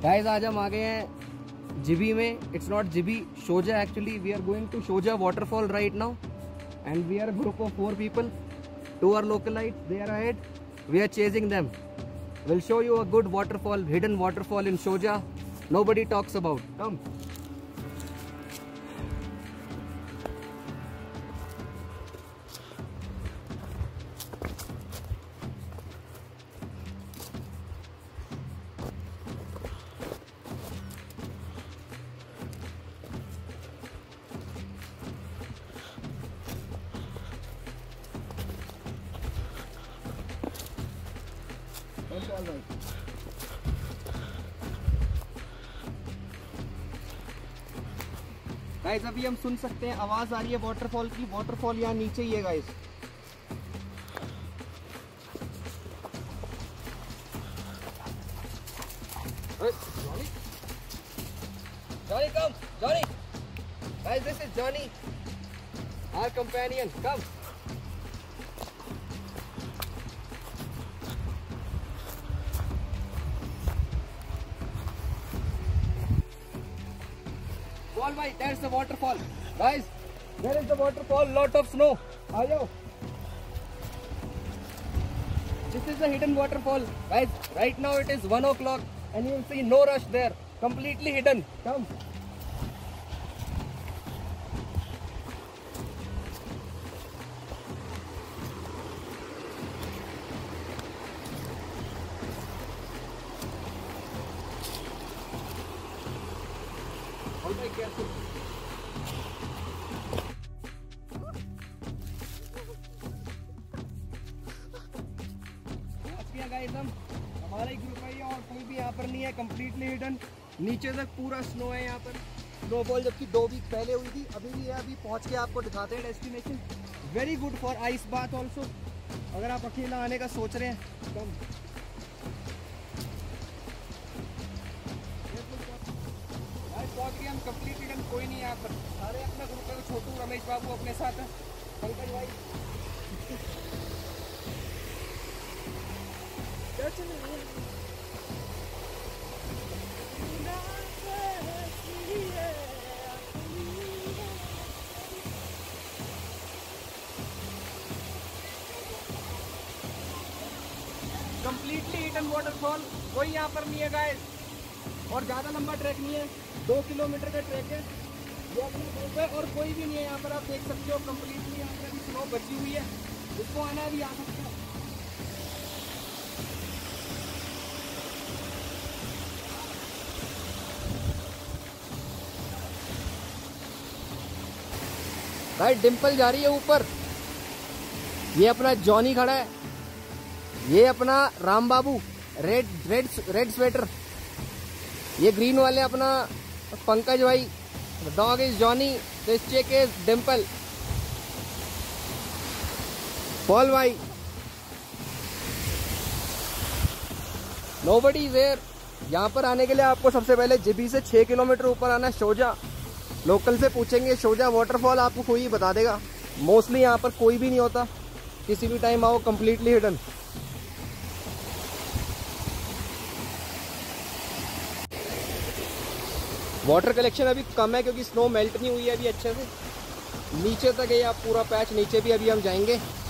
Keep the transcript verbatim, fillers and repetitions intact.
Guys आज हम आ गए हैं जिबी में. It's not Jibhi, Shoja actually. We are going to Shoja waterfall right now and we are a group of four people. Two are localites, they are ahead. We are chasing them. We'll show you a good waterfall, hidden waterfall in Shoja. Nobody talks about. Come. Guys अभी हम सुन सकते हैं, आवाज आ रही है waterfall की. Waterfall यहाँ नीचे ही है guys. Johnny, come, Johnny. Guys, this is Johnny, our companion. Come. Fall by, that's the waterfall. Guys, there is the waterfall, lot of snow. Aayo. This is the hidden waterfall. Guys, right now it is one o'clock and you will see no rush there. Completely hidden. Come. Hold my careful. Guys हम हमारा ही group है और कोई भी यहाँ पर नहीं है. Completely hidden. नीचे तक पूरा स्नो है यहाँ पर. स्नोफॉल जबकि दो वीक पहले हुई थी, अभी भी है. अभी पहुँच के आपको दिखाते हैं destination. Very good for ice bath also, अगर आप अकेला आने का सोच रहे हैं. कम हम कंप्लीट हिडन, कोई नहीं है यहाँ पर. सारे अपना ग्रुप है. छोटू, रमेश बाबू अपने साथ है, पंकज भाई. Completely hidden waterfall. कोई यहाँ पर नहीं है गाइस, और ज्यादा लंबा ट्रैक नहीं है. दो किलोमीटर का ट्रैक है. ये अपना ग्रुप है और कोई भी नहीं है यहाँ पर. आप देख सकते हो कंप्लीटली यहाँ पर अभी स्नो बची हुई है. जिसको आना भी आ सकता है. राइट, डिम्पल जा रही है ऊपर. ये अपना जॉनी खड़ा है. ये अपना Ram Babu, red red red sweater. ये ग्रीन वाले अपना पंकज भाई. Dog is Johnny, this chick is Dimple. Paul भाई. Nobody is there. यहाँ पर आने के लिए आपको सबसे पहले जिबी से छह किलोमीटर ऊपर आना है. शोजा लोकल से पूछेंगे शोजा वाटरफॉल, आपको कोई बता देगा. मोस्टली यहाँ पर कोई भी नहीं होता. किसी भी टाइम आओ. Completely hidden. वाटर कलेक्शन अभी कम है क्योंकि स्नो मेल्ट नहीं हुई है अभी अच्छे से. नीचे तक है आप पूरा पैच, नीचे भी अभी हम जाएंगे.